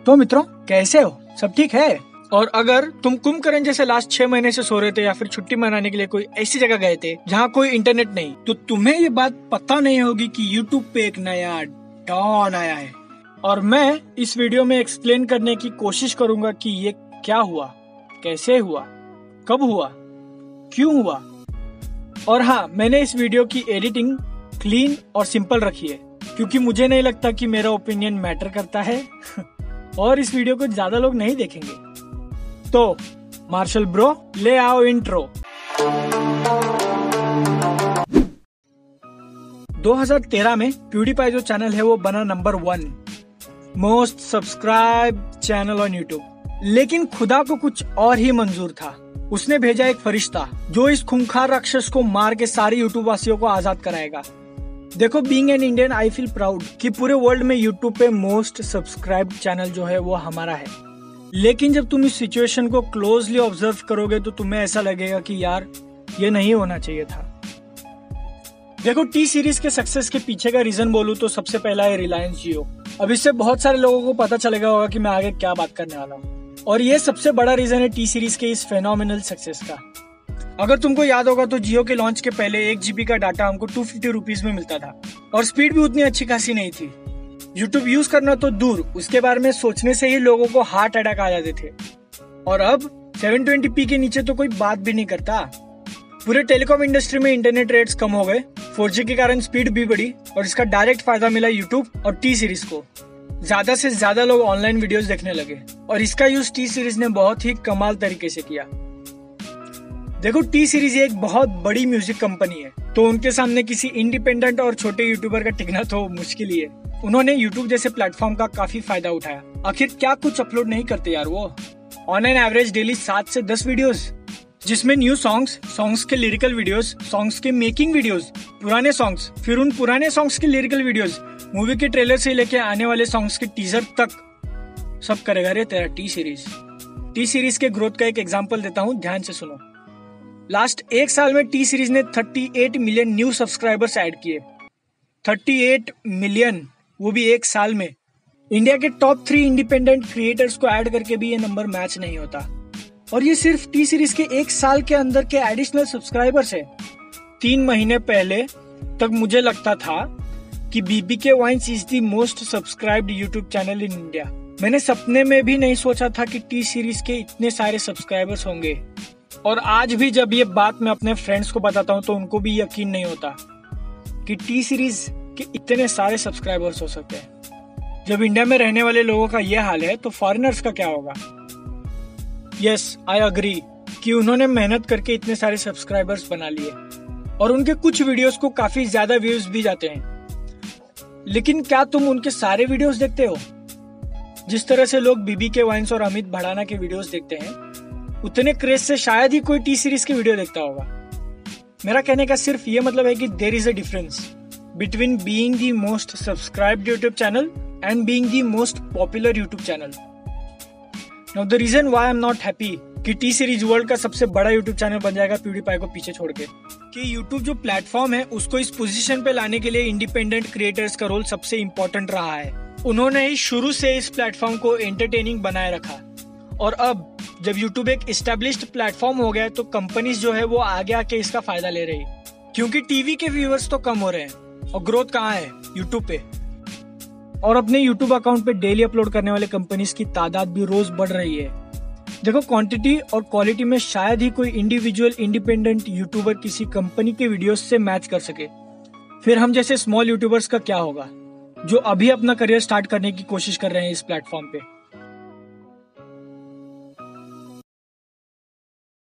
तो मित्रों, कैसे हो? सब ठीक है? और अगर तुम कुंभकर्ण जैसे लास्ट 6 महीने से सो रहे थे या फिर छुट्टी मनाने के लिए कोई ऐसी जगह गए थे जहाँ कोई इंटरनेट नहीं, तो तुम्हें ये बात पता नहीं होगी कि YouTube पे एक नया डॉन आया है। और मैं इस वीडियो में एक्सप्लेन करने की कोशिश करूंगा कि ये क्या हुआ, कैसे हुआ, कब हुआ, क्यों हुआ। और हाँ, मैंने इस वीडियो की एडिटिंग क्लीन और सिंपल रखी है क्योंकि मुझे नहीं लगता कि मेरा ओपिनियन मैटर करता है और इस वीडियो को ज्यादा लोग नहीं देखेंगे। तो मार्शल ब्रो, ले आओ इंट्रो। 2013 में प्यूडीपाई जो चैनल है वो बना number 1 most subscribe channel on YouTube. लेकिन खुदा को कुछ और ही मंजूर था। उसने भेजा एक फरिश्ता जो इस खूंखार राक्षस को मार के सारे यूट्यूब वासियों को आजाद कराएगा। देखो, being an Indian I feel proud कि पूरे वर्ल्ड में यूट्यूब पे मोस्ट सब्सक्राइब चैनल जो है वो हमारा है। लेकिन जब तुम इस सिचुएशन को क्लोजली ऑब्जर्व करोगे तो तुम्हें ऐसा लगेगा कि यार ये नहीं होना चाहिए था। देखो, टी सीरीज के सक्सेस के पीछे का रीजन बोलूं तो सबसे पहला है रिलायंस जियो। अब इससे बहुत सारे लोगों को पता चलेगा होगा कि मैं आगे क्या बात करने वाला हूँ, और ये सबसे बड़ा रीजन है टी सीरीज के इस फेनोमिनल सक्सेस का। अगर तुमको याद होगा तो जियो के लॉन्च के पहले 1 GB का डाटा हमको 250 रुपीज में मिलता था और स्पीड भी उतनी अच्छी खासी नहीं थी। यूट्यूब यूज करना तो दूर, उसके बारे में सोचने से ही लोगों को हार्ट अटैक आ जाते थे। और अब 720p के नीचे तो कोई बात भी नहीं करता। पूरे टेलीकॉम इंडस्ट्री में इंटरनेट रेट्स कम हो गए, 4G के कारण स्पीड भी बढ़ी और इसका डायरेक्ट फायदा मिला यूट्यूब और टी सीरीज को। ज्यादा से ज्यादा लोग ऑनलाइन वीडियोस देखने लगे और इसका यूज टी सीरीज ने बहुत ही कमाल तरीके से किया। देखो, टी सीरीज एक बहुत बड़ी म्यूजिक कंपनी है, तो उनके सामने किसी इंडिपेंडेंट और छोटे यूट्यूबर का टिकना तो मुश्किल ही है। उन्होंने यूट्यूब जैसे प्लेटफॉर्म का काफी फायदा उठाया। आखिर क्या कुछ अपलोड नहीं करते यार वो। ऑन एन एवरेज डेली 7 से 10 वीडियोस, जिसमें न्यू सॉन्ग्स के लिरिकल वीडियोस, सॉन्ग्स के मेकिंग वीडियोस, पुराने सॉन्ग्स, फिर उन पुराने सॉन्ग्स के लिरिकल वीडियोस, मूवी के ट्रेलर से लेके आने वाले सॉन्ग्स के टीजर तक सब करेगा रे तेरा टी सीरीज। टी सीरीज के ग्रोथ का एक एग्जाम्पल देता हूँ, ध्यान से सुनो। लास्ट 1 साल में टी सीरीज ने 38 मिलियन न्यू सब्सक्राइबर्स ऐड किए। 38 मिलियन, वो भी 1 साल में। इंडिया के टॉप 3 इंडिपेंडेंट क्रिएटर्स को ऐड करके भी ये नंबर मैच नहीं होता। और ये सिर्फ टी सीरीज के 1 साल के अंदर के एडिशनल सब्सक्राइबर्स है। 3 महीने पहले तक मुझे लगता था कि BBK Vines is the most subscribed YouTube channel in India. मैंने सपने में भी नहीं सोचा था कि टी सीरीज के इतने सारे सब्सक्राइबर्स होंगे। और आज भी जब ये बात मैं अपने फ्रेंड्स को बताता हूँ तो उनको भी यकीन नहीं होता कि टी सीरीज के इतने सारे सब्सक्राइबर्स हो सकते हैं। जब इंडिया में रहने वाले लोगों का ये हाल है तो फॉरेनर्स का क्या होगा। यस, आई अग्री कि उन्होंने मेहनत करके इतने सारे सब्सक्राइबर्स बना लिए और उनके कुछ वीडियोस को काफी ज्यादा व्यूज भी जाते हैं। लेकिन क्या तुम उनके सारे वीडियोस देखते हो? जिस तरह से लोग बीबीके वाइन्स और अमित भड़ाना के वीडियोस देखते हैं, उतने क्रेज से शायद ही कोई टी सीरीज की वीडियो देखता होगा। मेरा कहने का सिर्फ ये मतलब है कि there is a difference between being the most subscribed YouTube channel and being the most popular YouTube channel. Now the reason why I am not happy कि टी सीरीज वर्ल्ड का सबसे बड़ा यूट्यूब चैनल बन जाएगा PewDiePie को पीछे छोड़ के, कि यूट्यूब जो प्लेटफॉर्म है उसको इस पोजीशन पे लाने के लिए इंडिपेंडेंट क्रिएटर्स का रोल सबसे इम्पोर्टेंट रहा है। उन्होंने ही शुरू से इस प्लेटफॉर्म को एंटरटेनिंग बनाए रखा। और अब जब YouTube एक एस्टेब्लिश्ड प्लेटफॉर्म हो गया तो कंपनीज जो है वो आगे आके इसका फायदा ले रही, क्योंकि टीवी के व्यूअर्स तो कम हो रहे हैं और ग्रोथ कहाँ है? YouTube पे। और अपने YouTube अकाउंट पे डेली अपलोड करने वाले कंपनीज की तादाद भी रोज बढ़ रही है। देखो, क्वांटिटी और क्वालिटी में शायद ही कोई इंडिविजुअल इंडिपेंडेंट यूट्यूबर किसी कंपनी के वीडियोस से मैच कर सके। फिर हम जैसे स्मॉल यूट्यूबर्स का क्या होगा जो अभी अपना करियर स्टार्ट करने की कोशिश कर रहे हैं इस प्लेटफॉर्म पे।